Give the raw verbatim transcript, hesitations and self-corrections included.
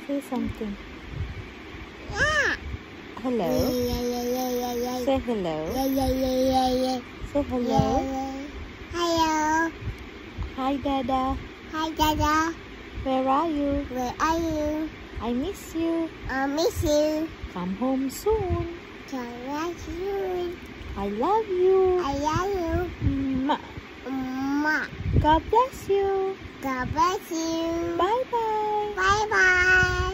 Say something. Yeah. Hello. Yeah, yeah, yeah, yeah, yeah. Say hello. Yeah, yeah, yeah, yeah, yeah. Say hello. Yeah, yeah. Hello. Hi, Dada. Hi, Dada. Where are you? Where are you? I miss you. I miss you. Come home soon. Come back soon. I love you. I love you. Mwah. Mwah. God bless you. God bless you. Bye-bye. Bye bye.